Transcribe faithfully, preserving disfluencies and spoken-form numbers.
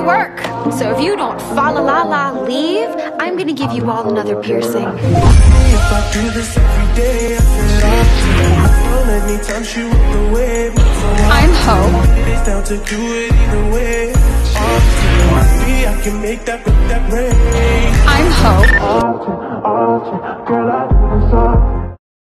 work. So if you don't fa la la la leave, I'm gonna give you all another piercing. If I do this every day, I feel like don't let me touch you with the wave. I'm Hope. It is down to do it either way. Me, I can make that, make that rain. I'm Hope. Often, often, girl, I do this all.